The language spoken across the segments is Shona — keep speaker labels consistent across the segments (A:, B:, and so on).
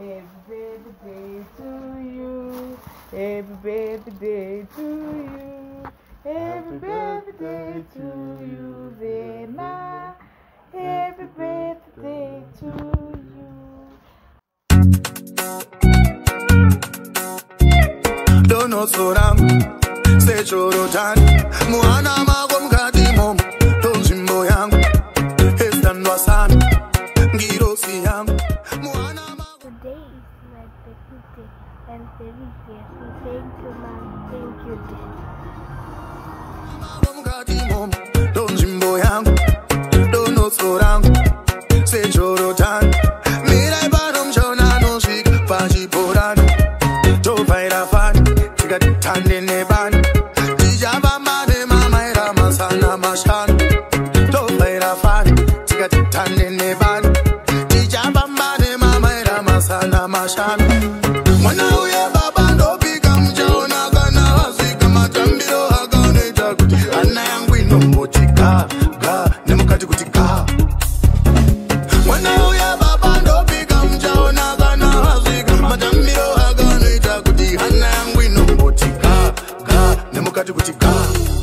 A: Happy birthday to you. Happy birthday to you. Happy birthday to you, Vena. Happy birthday to you.
B: Dono soram, se choro tan, muana magom kadimom, donjimbo yang, estan wasan, giro siam, muana magom.
C: Today is my birthday. I'm very happy. Thank you, Mom. Thank you, Dad.
B: Magom kadimom, donjimbo yang, dono soram, se choro tan, mirai banom chona no shik, paji poran, to vaira fan. Tande neban, dijaba mane mama era masana mashan. To vaira fan, tiga tande neban, dijaba mane mama era masana mashan. Mwana uye baba ndo pika mchaona kana wasika matambiro hakane takuti. Ana yangu ino motika, ga, nemukati kutika. Mwana uye baba ndo pika mchaona kana wasika matambiro hakane takuti. Ana yangu ino motika, ga, nemukati kutika.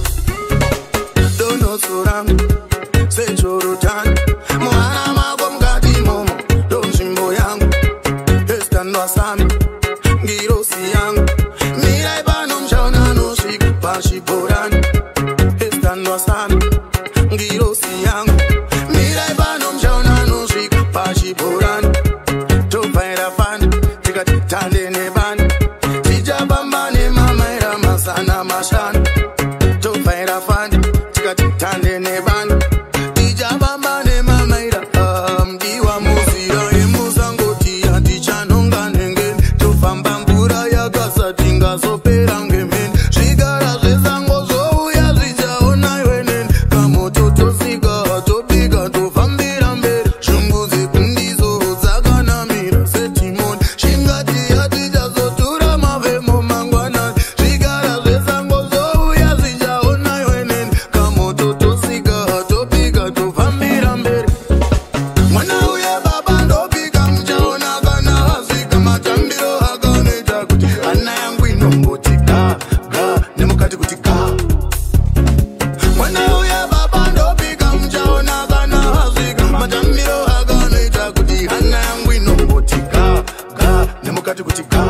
B: Dono surang, se choro tan, mwana magom gati momo, donjimbo yangu, estando asami, girosi yangu, mirai banom shauna no shik, pashi poran, estando asami, girosi yangu, mirai banom shauna no shik, pashi poran, to paira fan, tika tande neban, tija bambane mama era masana mashan, to paira fan, tika tande neban, tija bambane mama era diwa musira emuzangoti aticha nonga nengen, to fambambura ya gasa tinga sopera ngemen, shigara zezango zo ya zijaona wenen, kamo toto siga to biga to fambira mbere, shunguze kundizo zagana mira setimon, shingati atija zotura mavemo mangwana, shigara zezango zo ya zijaona wenen, kamo toto siga to biga to fambira mbere. Mwana uye baba ndo pika mchaona kana wasika matambiro hakane takuti. Ana yangu ino motika, ga, nemukati kutika. Mwana uye baba ndo pika mchaona kana wasika matambiro hakane takuti. Ana yangu ino motika, ga, nemukati kutika.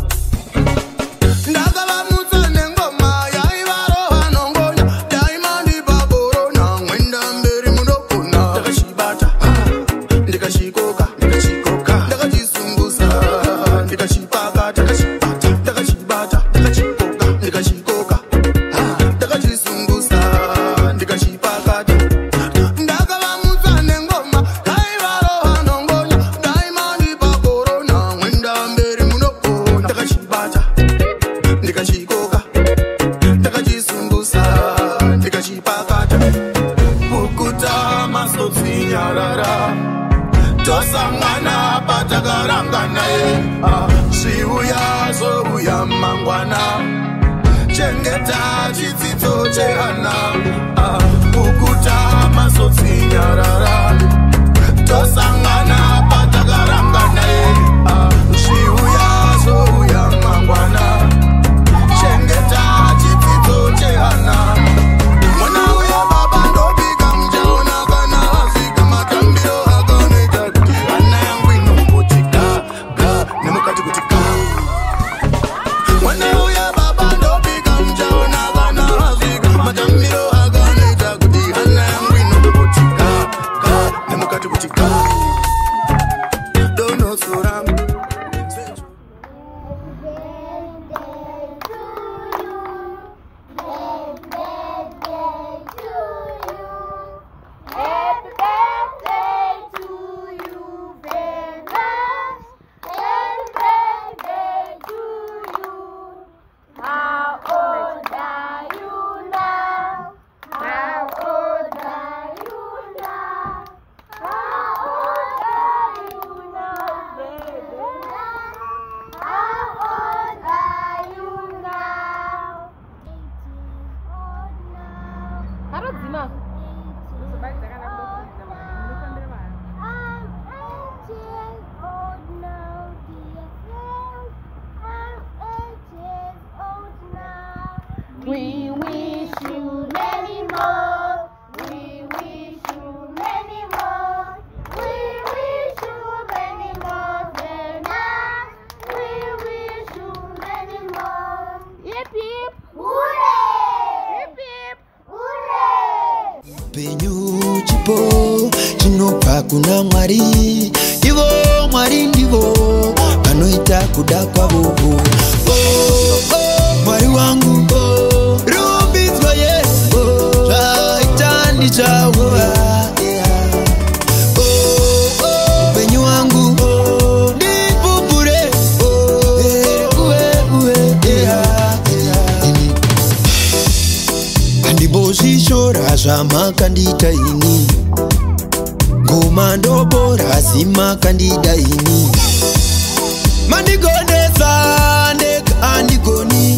B: Ndakava mutsane ngoma yaivaroha nongonya, daimandi pakorona, mwenda mberi munokona. Ndakashibata, ndikashikoka, ndakachisungusa, ndikashipaka, ndakashibata, ndakachikoka, ndikashikoka, ndakachisungusa, ndikashipaka. Ndakava mutsane ngoma yaivaroha nongonya, daimandi pakorona, mwenda mberi munokona. Ndakashibata, ndikachikoka, ndakachisungusa, ndikachipakata. Ukuta masotsi nyarara, tosangana patakarangana ye. Zviuya zouya mangwana, chengeta chidzidzo chehana. Ukuta masotsi nyarara, tosangana patakarangana ye. Zviuya zouya mangwana, chengeta chidzidzo chehana. Mwana uye baba ndo pika mchaona kana wasika matambiro hakane takuti. Ana yangu ino motika, ga, nemukati kutika. Mwana uye baba ndo pika mchaona kana wasika matambiro hakane takuti. Ana yangu ino motika, ga, nemukati kutika. Dono soram,
C: Happy birthday to you, Venus. Happy birthday to you. How old are you now? How old are you now? How old are you now, baby?
A: We wish you many more. We wish you many more. We wish you many more, Vena. We wish you many more. Hip hip. Hooray! Hip hip. Hooray!
D: Penyu chipo chinopa kuna Mwari. Ivo Mwari ndivo anoita kuda kwavo. Mwari wangu rumbidzwa ye zvaitani chawo. Penyu wangu ndipupure andibozvishora zvamakandita ini. Ngoma ndobora zimakandida ini. Mandigonesa ndeka andigoni.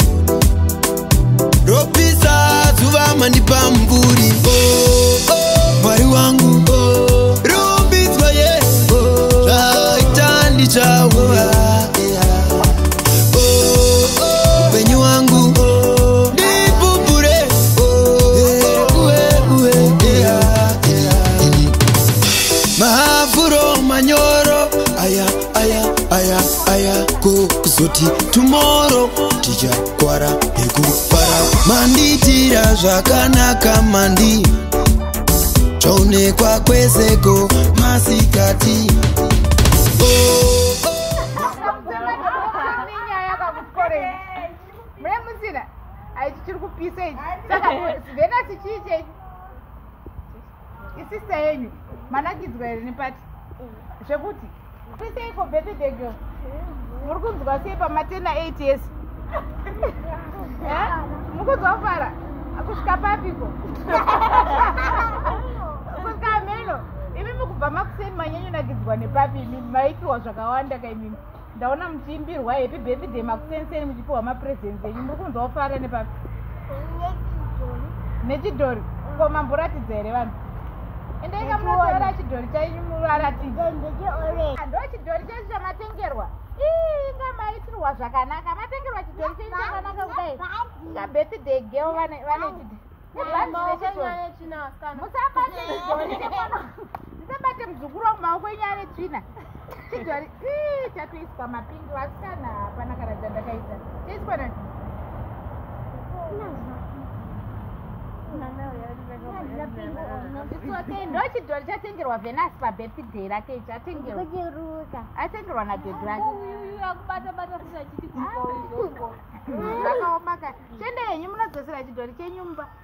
D: Ropisa zuva mandipa mvuri. Mwari wangu rumbidzwa ye zvaitani chawo. Penyu wangu ndipupure mahafuro manyoro aya kuzoti tomorrow tichakwara nekufara. Manditira zvakanaka mandi chaonekwa kwezeko masikati.
A: Sister yenyu manakidzwa here nepati zvekuti kuiseiko birthday girl muri kunzwa sei pamatena 8 years mukunzwa kufara kusvika papiko kusvika meno imi mukubva makuseni manyanyonakidzwa nepapi imi maipiwa zvakawanda kaimimi ndaona muchiimbirwa happy birthday makuseni muchipiwa mapresents enyu muri kunzwa kufara nepapi nechidhori ko mamboratidza here vanhu endeka munotora chidhori chainyu muvaratidza ndo chidhori chesu chamatengerwa inga maitirwa zvakanaka matengerwa chidhori chenyu chakanaka kudai inga birthday girl vanechidhori musabate chidhori musabate muzukuru wangu maoko enyu ane tsvina chidhori chatoiswa mapingi vasikana hapana kana chandakaita chaiswa nani ndo chidhori chatengerwa Venus pabirthday rake atengerwa nadhedhi rake zvakaomaka tende yenyu munodzosera chidhori chenyu mumba